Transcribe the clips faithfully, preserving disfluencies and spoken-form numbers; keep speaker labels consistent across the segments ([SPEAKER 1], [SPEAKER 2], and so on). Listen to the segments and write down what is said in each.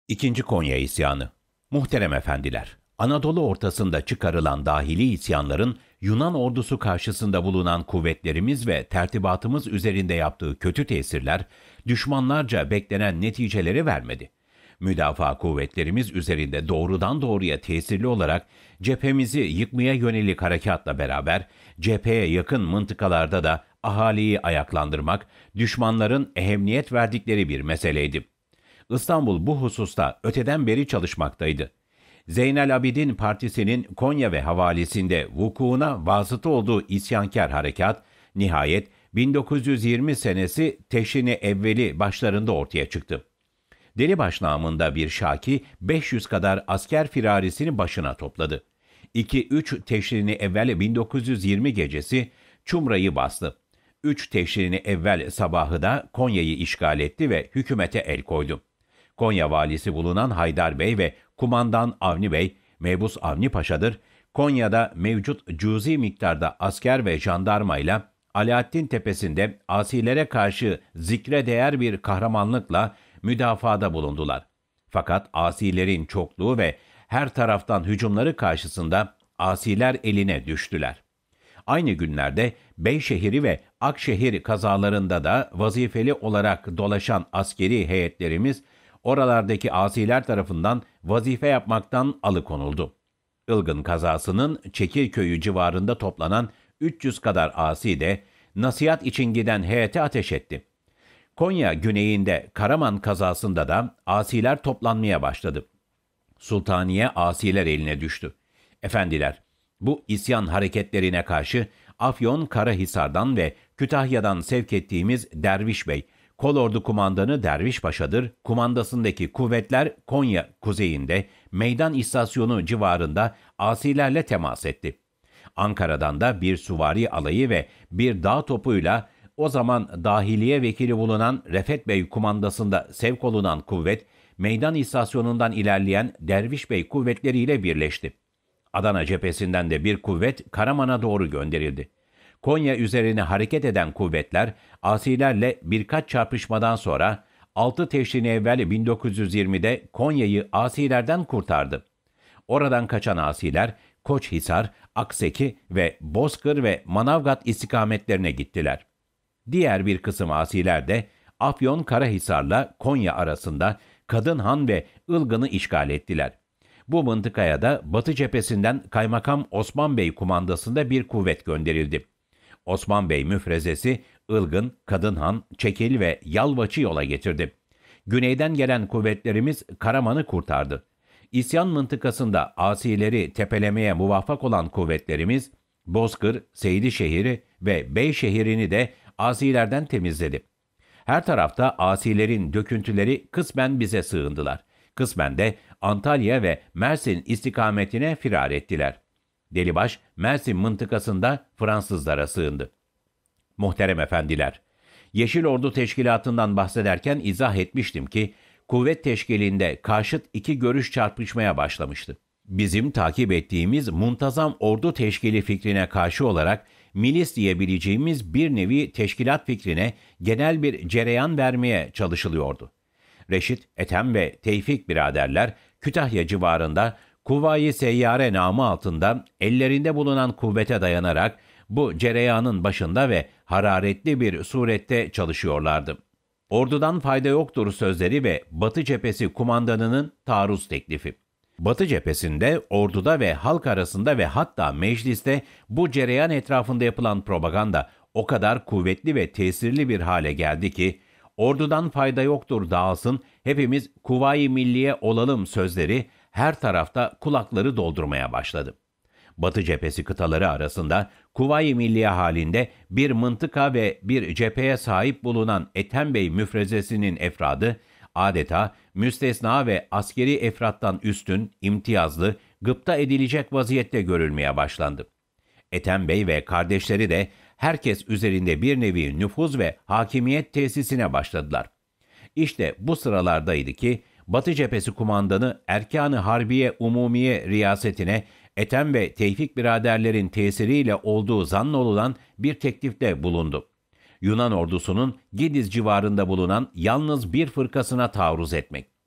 [SPEAKER 1] İkinci Konya İsyanı. Muhterem efendiler, Anadolu ortasında çıkarılan dahili isyanların Yunan ordusu karşısında bulunan kuvvetlerimiz ve tertibatımız üzerinde yaptığı kötü tesirler, düşmanlarca beklenen neticeleri vermedi. Müdafaa kuvvetlerimiz üzerinde doğrudan doğruya tesirli olarak cephemizi yıkmaya yönelik harekatla beraber cepheye yakın mıntıkalarda da ahaliyi ayaklandırmak, düşmanların ehemmiyet verdikleri bir meseleydi. İstanbul bu hususta öteden beri çalışmaktaydı. Zeynel Abidin Partisi'nin Konya ve havalisinde vukuuna vasıta olduğu isyankar harekat, nihayet bin dokuz yüz yirmi senesi Teşrini evveli başlarında ortaya çıktı. Delibaş namında bir şaki beş yüz kadar asker firarisini başına topladı. iki üç Teşrini evvel bin dokuz yüz yirmi gecesi Çumra'yı bastı. üç Teşrini evvel sabahı da Konya'yı işgal etti ve hükümete el koydu. Konya valisi bulunan Haydar Bey ve kumandan Avni Bey, Mebus Avni Paşa'dır. Konya'da mevcut cüzi miktarda asker ve jandarmayla Alaaddin Tepesi'nde asilere karşı zikre değer bir kahramanlıkla müdafada bulundular. Fakat asilerin çokluğu ve her taraftan hücumları karşısında asiler eline düştüler. Aynı günlerde Beyşehir'i ve Akşehir kazalarında da vazifeli olarak dolaşan askeri heyetlerimiz oralardaki asiler tarafından vazife yapmaktan alıkonuldu. Ilgın kazasının Çekirköy'ü civarında toplanan üç yüz kadar asi de nasihat için giden heyete ateş etti. Konya güneyinde Karaman kazasında da asiler toplanmaya başladı. Sultaniye asiler eline düştü. Efendiler, bu isyan hareketlerine karşı Afyon Karahisar'dan ve Kütahya'dan sevk ettiğimiz Derviş Bey, Kolordu kumandanı Derviş Paşa'dır. Kumandasındaki kuvvetler Konya kuzeyinde meydan istasyonu civarında asilerle temas etti. Ankara'dan da bir süvari alayı ve bir dağ topuyla o zaman dahiliye vekili bulunan Refet Bey kumandasında sevk olunan kuvvet, meydan istasyonundan ilerleyen Derviş Bey kuvvetleriyle birleşti. Adana cephesinden de bir kuvvet Karaman'a doğru gönderildi. Konya üzerine hareket eden kuvvetler asilerle birkaç çarpışmadan sonra altı Teşrini evvel bin dokuz yüz yirmide Konya'yı asilerden kurtardı. Oradan kaçan asiler Koçhisar, Akseki ve Bozkır ve Manavgat istikametlerine gittiler. Diğer bir kısım asiler de Afyon Karahisar'la Konya arasında Kadınhan ve Ilgın'ı işgal ettiler. Bu mıntıkaya da Batı cephesinden Kaymakam Osman Bey kumandasında bir kuvvet gönderildi. Osman Bey müfrezesi Ilgın, Kadınhan, Çekil ve Yalvaç'ı yola getirdi. Güneyden gelen kuvvetlerimiz Karaman'ı kurtardı. İsyan mıntıkasında asileri tepelemeye muvaffak olan kuvvetlerimiz Bozkır, Seydişehir'i ve Beyşehir'ini de asilerden temizledi. Her tarafta asilerin döküntüleri kısmen bize sığındılar. Kısmen de Antalya ve Mersin istikametine firar ettiler. Delibaş, Mersin mıntıkasında Fransızlara sığındı. Muhterem efendiler, Yeşil Ordu Teşkilatı'ndan bahsederken izah etmiştim ki, kuvvet teşkilinde karşıt iki görüş çarpışmaya başlamıştı. Bizim takip ettiğimiz muntazam ordu teşkili fikrine karşı olarak milis diyebileceğimiz bir nevi teşkilat fikrine genel bir cereyan vermeye çalışılıyordu. Reşit, Ethem ve Tevfik biraderler Kütahya civarında Kuvayi Seyyare namı altında ellerinde bulunan kuvvete dayanarak bu cereyanın başında ve hararetli bir surette çalışıyorlardı. Ordudan fayda yoktur sözleri ve Batı cephesi kumandanının taarruz teklifi. Batı cephesinde, orduda ve halk arasında ve hatta mecliste bu cereyan etrafında yapılan propaganda o kadar kuvvetli ve tesirli bir hale geldi ki, ordudan fayda yoktur dağılsın, hepimiz Kuvayi Milliye olalım sözleri her tarafta kulakları doldurmaya başladı. Batı cephesi kıtaları arasında Kuvayi Milliye halinde bir mıntıka ve bir cepheye sahip bulunan Ethem Bey müfrezesinin efradı, adeta müstesna ve askeri efrattan üstün, imtiyazlı, gıpta edilecek vaziyette görülmeye başlandı. Ethem Bey ve kardeşleri de herkes üzerinde bir nevi nüfuz ve hakimiyet tesisine başladılar. İşte bu sıralardaydı ki Batı cephesi kumandanı Erkan-ı Harbiye Umumiye riyasetine Ethem ve Tevfik biraderlerin tesiriyle olduğu zannolulan bir teklifte bulundu. Yunan ordusunun Gidiz civarında bulunan yalnız bir fırkasına taarruz etmek.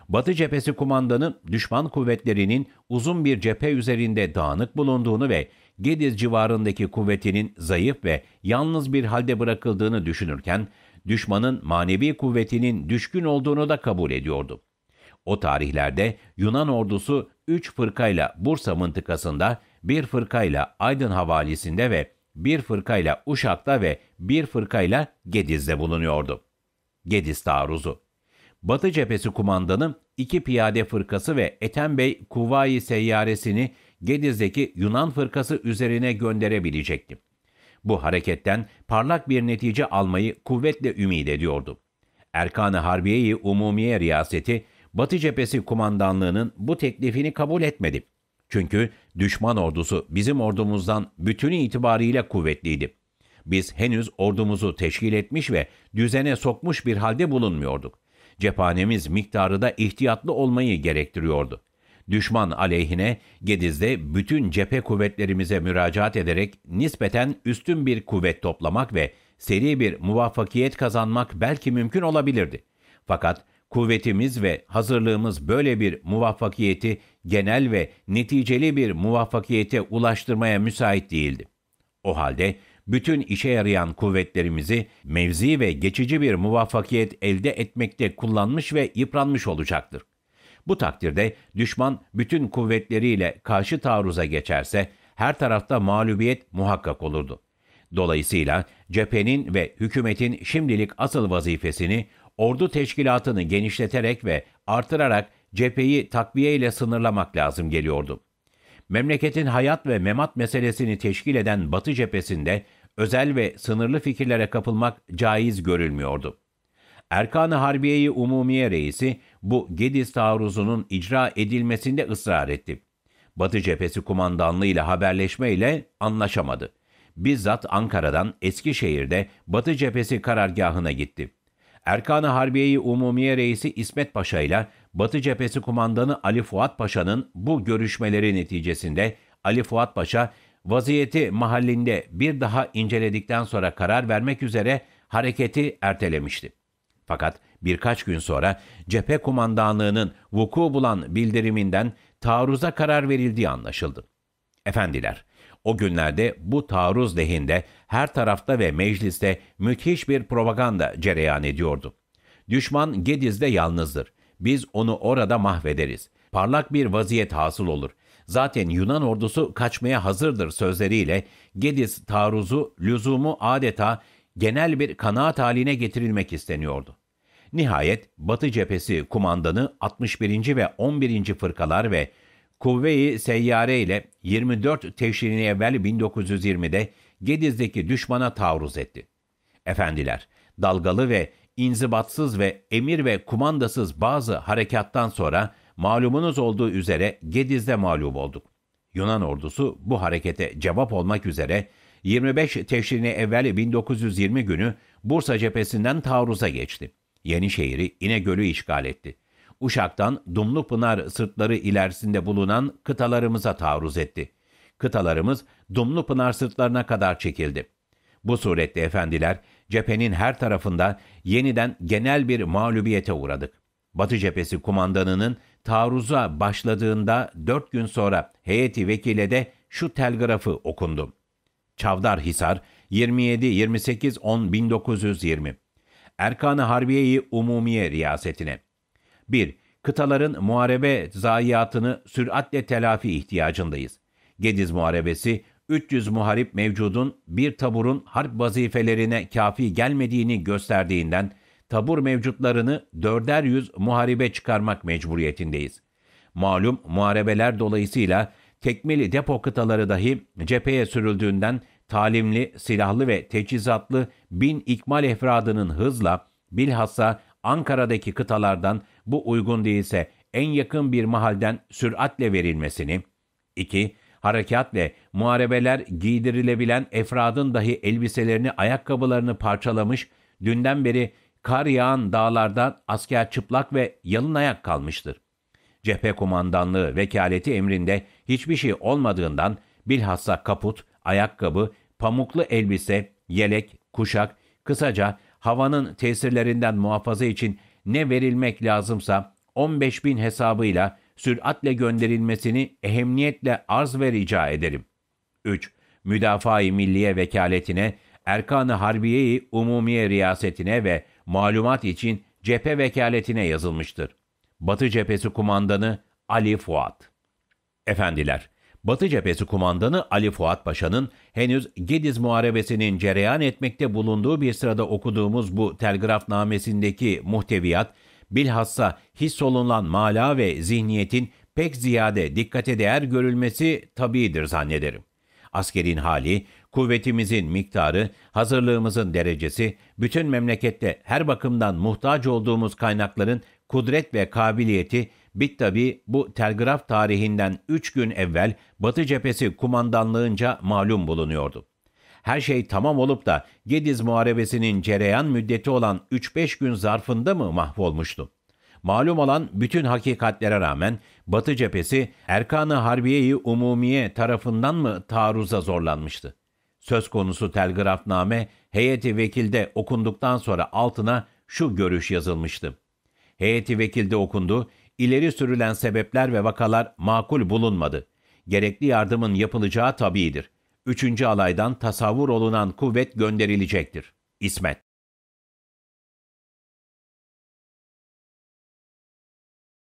[SPEAKER 1] Batı Cephesi kumandanı düşman kuvvetlerinin uzun bir cephe üzerinde dağınık bulunduğunu ve Gediz civarındaki kuvvetinin zayıf ve yalnız bir halde bırakıldığını düşünürken, düşmanın manevi kuvvetinin düşkün olduğunu da kabul ediyordu. O tarihlerde Yunan ordusu üç fırkayla Bursa mıntıkasında, bir fırkayla Aydın havalisinde ve bir fırkayla Uşak'ta ve bir fırkayla Gediz'de bulunuyordu. Gediz taarruzu. Batı Cephesi kumandanı iki piyade fırkası ve Ethem Bey Kuvayi Seyyaresini Gediz'deki Yunan fırkası üzerine gönderebilecekti. Bu hareketten parlak bir netice almayı kuvvetle ümit ediyordu. Erkan-ı Harbiye-i Umumiye Riyaseti, Batı Cephesi kumandanlığının bu teklifini kabul etmedi. Çünkü düşman ordusu bizim ordumuzdan bütünü itibariyle kuvvetliydi. Biz henüz ordumuzu teşkil etmiş ve düzene sokmuş bir halde bulunmuyorduk. Cephanemiz miktarı da ihtiyatlı olmayı gerektiriyordu. Düşman aleyhine Gediz'de bütün cephe kuvvetlerimize müracaat ederek nispeten üstün bir kuvvet toplamak ve seri bir muvaffakiyet kazanmak belki mümkün olabilirdi. Fakat kuvvetimiz ve hazırlığımız böyle bir muvaffakiyeti genel ve neticeli bir muvaffakiyete ulaştırmaya müsait değildi. O halde bütün işe yarayan kuvvetlerimizi mevzi ve geçici bir muvaffakiyet elde etmekte kullanmış ve yıpranmış olacaktır. Bu takdirde düşman bütün kuvvetleriyle karşı taarruza geçerse her tarafta mağlubiyet muhakkak olurdu. Dolayısıyla cephenin ve hükümetin şimdilik asıl vazifesini ordu teşkilatını genişleterek ve artırarak cepheyi takviye ile sınırlamak lazım geliyordu. Memleketin hayat ve memat meselesini teşkil eden Batı cephesinde özel ve sınırlı fikirlere kapılmak caiz görülmüyordu. Erkan-ı Harbiye-i Umumiye Reisi bu Gediz taarruzunun icra edilmesinde ısrar etti. Batı cephesi kumandanlığı ile haberleşmeyle anlaşamadı. Bizzat Ankara'dan Eskişehir'de Batı cephesi karargahına gitti. Erkan-ı Harbiye-i Umumiye Reisi İsmet Paşa ile Batı cephesi kumandanı Ali Fuat Paşa'nın bu görüşmeleri neticesinde Ali Fuat Paşa vaziyeti mahallinde bir daha inceledikten sonra karar vermek üzere hareketi ertelemişti. Fakat birkaç gün sonra cephe kumandanlığının vuku bulan bildiriminden taarruza karar verildiği anlaşıldı. Efendiler, o günlerde bu taarruz lehinde her tarafta ve mecliste müthiş bir propaganda cereyan ediyordu. Düşman Gediz'de yalnızdır. Biz onu orada mahvederiz. Parlak bir vaziyet hasıl olur. Zaten Yunan ordusu kaçmaya hazırdır sözleriyle Gediz taarruzu lüzumu adeta genel bir kanaat haline getirilmek isteniyordu. Nihayet Batı cephesi kumandanı altmış birinci ve on birinci fırkalar ve Kuvve-i Seyyare ile yirmi dört Teşrin-i Evvel bin dokuz yüz yirmide Gediz'deki düşmana taarruz etti. Efendiler, dalgalı ve inzibatsız ve emir ve kumandasız bazı harekattan sonra malumunuz olduğu üzere Gediz'de mağlup olduk. Yunan ordusu bu harekete cevap olmak üzere yirmi beş Teşrin-i Evvel bin dokuz yüz yirmi günü Bursa cephesinden taarruza geçti. Yenişehir'i, İnegöl'ü işgal etti. Uşak'tan Dumlupınar sırtları ilerisinde bulunan kıtalarımıza taarruz etti. Kıtalarımız Dumlupınar sırtlarına kadar çekildi. Bu surette efendiler, cephenin her tarafında yeniden genel bir mağlubiyete uğradık. Batı cephesi kumandanının taarruza başladığında dört gün sonra heyeti vekile de şu telgrafı okundu. Çavdarhisar, yirmi yedi yirmi sekiz on bin dokuz yüz yirmi. Erkan-ı Harbiye-i Umumiye Riyasetine. bir. Kıtaların muharebe zayiatını süratle telafi ihtiyacındayız. Gediz Muharebesi, üç yüz muharip mevcudun bir taburun harp vazifelerine kafi gelmediğini gösterdiğinden tabur mevcutlarını dörder yüz muharibe çıkarmak mecburiyetindeyiz. Malum muharebeler dolayısıyla tekmili depo kıtaları dahi cepheye sürüldüğünden talimli, silahlı ve teçhizatlı bin ikmal efradının hızla, bilhassa Ankara'daki kıtalardan bu uygun değilse en yakın bir mahalden süratle verilmesini, iki. Harekat ve muharebeler giydirilebilen efradın dahi elbiselerini, ayakkabılarını parçalamış, dünden beri kar yağan dağlarda asker çıplak ve yalın ayak kalmıştır. Cephe kumandanlığı vekaleti emrinde hiçbir şey olmadığından bilhassa kaput, ayakkabı, pamuklu elbise, yelek, kuşak, kısaca havanın tesirlerinden muhafaza için ne verilmek lazımsa on beş bin hesabıyla süratle gönderilmesini ehemmiyetle arz ve rica ederim. üç. Müdafaa-i Milliye Vekaletine, Erkan-ı Harbiye-i Umumiye Riyasetine ve malumat için cephe vekaletine yazılmıştır. Batı Cephesi Kumandanı Ali Fuat. Efendiler, Batı Cephesi Kumandanı Ali Fuat Paşa'nın henüz Gediz Muharebesi'nin cereyan etmekte bulunduğu bir sırada okuduğumuz bu telgrafnamesindeki muhteviyat, bilhassa hissolunan mala ve zihniyetin pek ziyade dikkate değer görülmesi tabiidir zannederim. Askerin hali, kuvvetimizin miktarı, hazırlığımızın derecesi, bütün memlekette her bakımdan muhtaç olduğumuz kaynakların kudret ve kabiliyeti, bittabi bu telgraf tarihinden üç gün evvel Batı Cephesi kumandanlığınca malum bulunuyordu. Her şey tamam olup da Gediz Muharebesi'nin cereyan müddeti olan üç beş gün zarfında mı mahvolmuştu? Malum olan bütün hakikatlere rağmen Batı Cephesi Erkan-ı Harbiye-i Umumiye tarafından mı taarruza zorlanmıştı? Söz konusu telgrafname heyeti vekilde okunduktan sonra altına şu görüş yazılmıştı. Heyeti vekilde okundu, ileri sürülen sebepler ve vakalar makul bulunmadı. Gerekli yardımın yapılacağı tabiidir. Üçüncü alaydan tasavvur olunan kuvvet gönderilecektir. İsmet.